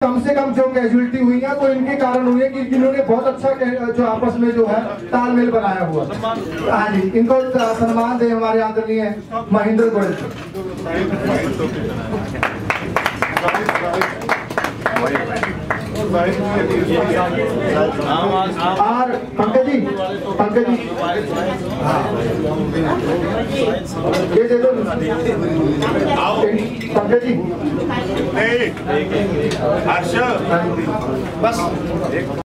कम से कम जो कैजुअलिटी हुई है वो इनके कारण हुई है कि जिन्होंने बहुत अच्छा जो आपस में जो है तालमेल बनाया हुआ। हाँ जी, इनको सम्मान दे हमारे आदरणीय महेंद्र गोयल। और पंकज जी ये दे दो पंकज जी। हर्ष बस